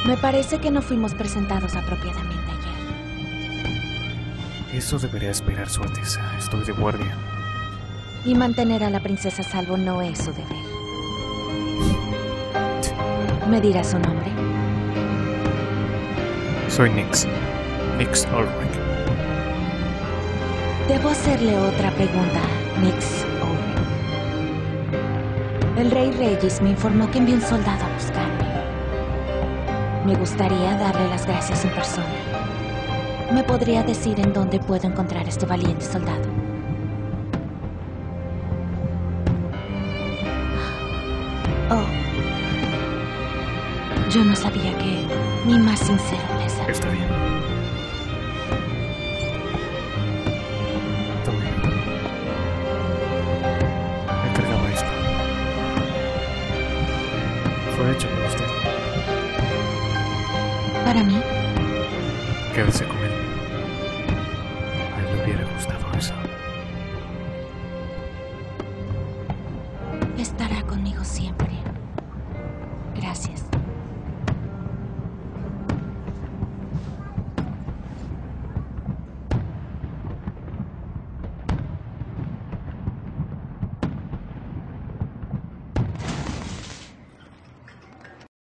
Me parece que no fuimos presentados apropiadamente ayer. Eso debería esperar su Alteza. Estoy de guardia. Y mantener a la princesa a salvo no es su deber. ¿Me dirá su nombre? Soy Nix. Nix Ulrich. Debo hacerle otra pregunta, Nix Ulrich. El rey Regis me informó que envió un soldado a buscarme. Me gustaría darle las gracias en persona. ¿Me podría decir en dónde puedo encontrar a este valiente soldado? Oh. Yo no sabía que mi más sincero pesar. Está bien. Tome. Entregaba esto. Fue hecho por usted. ¿Para mí? Quédese con